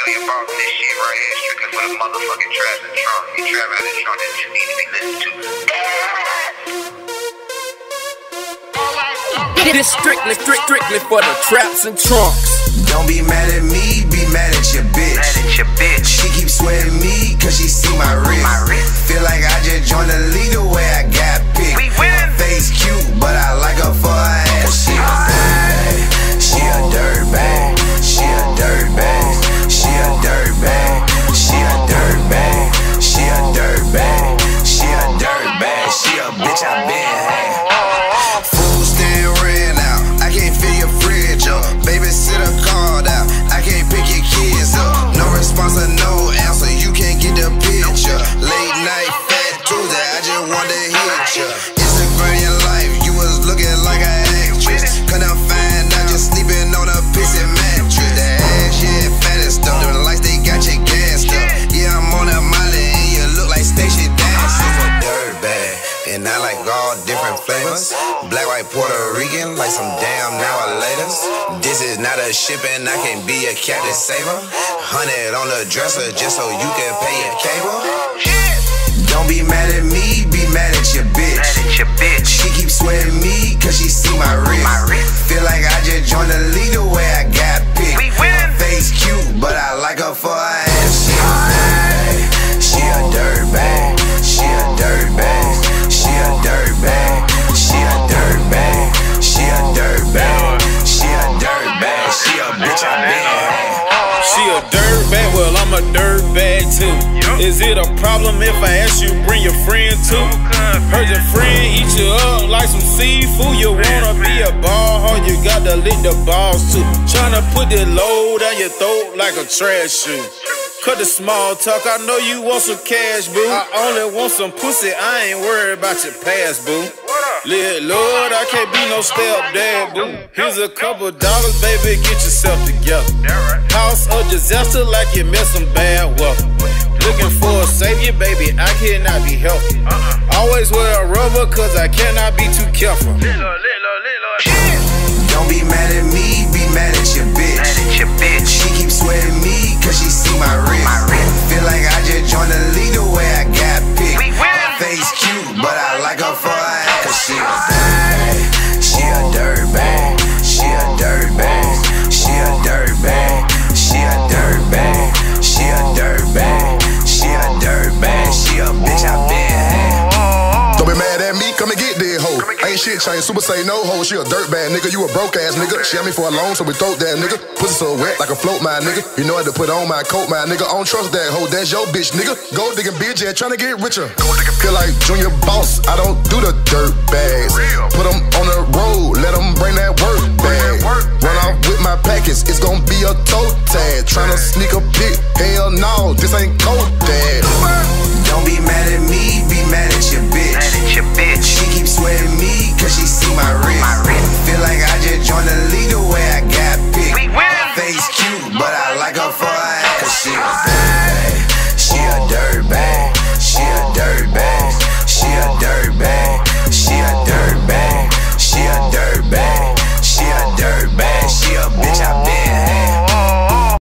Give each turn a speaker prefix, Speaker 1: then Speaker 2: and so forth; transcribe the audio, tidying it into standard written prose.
Speaker 1: yo, you're about this shit right here strictly for the motherfucking traps and trunk. You trap out and trunk that just need to be listened to.
Speaker 2: This strictly for the traps and trunks.
Speaker 3: Don't be mad at me, be mad at your bitch.
Speaker 1: Mad at your bitch.
Speaker 3: She keeps sweating me cause she see my wrist. Feel like I just joined the league the way I got picked.
Speaker 1: We win.
Speaker 3: Her face cute, but I like her for her ass. She a bag, she a dirt bag. She a dirt bag, she a dirt bag. She a dirt bag, she a dirt bag. She a dirt bag, she a bitch I been had. Food still ran out, I can't fill your fridge up. Babysitter called out, I can't pick your kids up. No response or no answer, you can't get the picture. Late night fat Tuesday, I just want to hit ya. Instagram your life, you was looking like an actress. Couldn't find out, just sleeping on a pissy mattress. The ass, yeah, fat and stuff. The lights, they got you gassed up. Yeah, I'm on that molly and you look like Stacey Dash. Super dirt bag, and I like all different flavors. Black, white, Puerto Rican, like some damn now or laters. This is not a shipping, I can be a captain saver. 100 on the dresser just so you can pay your cable. Don't be mad at me, be mad at your bitch.
Speaker 1: Mad at your bitch.
Speaker 3: She keeps sweating me cause she see my wrist. Feel like I just joined the league the way I got picked.
Speaker 1: We win.
Speaker 3: Her face cute, but I like her for her ass. She a bag, she a dirt bag. She a dirt bag, she a dirt bag. She a dirt bag, she a dirt bag. She a dirt bag, she a bitch I been had.
Speaker 4: She a dirt bag, well I'm a dirt bag too. Is it a problem if I ask you bring your friend too? Heard your friend eat you up like some seafood. You wanna be a ball hog, you got to lick the balls too. Tryna put that load down your throat like a trash shoe. Cut the small talk, I know you want some cash, boo. I only want some pussy, I ain't worried about your past, boo. Lord, I can't be no stepdad, boo. Here's a couple dollars, baby, get yourself together. House of disaster like you met some bad weather. Looking for a savior, baby, I cannot be healthy. Always wear a rubber, cause I cannot be too careful.
Speaker 3: Don't be mad at me, be mad at your bitch.
Speaker 1: Mad at your bitch.
Speaker 3: She keeps sweating me cause she see my wrist. Feel like I just joined the league the way I got picked.
Speaker 1: We win.
Speaker 3: Her face cute, but I like her for her ass. Cause she a bag, she a dirt bag. She a dirt bag, she a dirt bag. She a dirt bag, she a dirt bag. She a dirt bag, she a bitch I been had.
Speaker 5: Don't be mad at me, come and get that hoe. Ain't shit changed, super say no hoe. She a dirt bad nigga, you a broke ass nigga. She had me for a loan, so we throat that nigga. Pussy so wet like a float, my nigga. You know I had to put on my coat, my nigga. I don't trust that hoe, that's your bitch, nigga. Gold digging bitch, yeah, tryna get richer. Feel like Junior Boss, I don't do the dirt bags. Put them on the road, let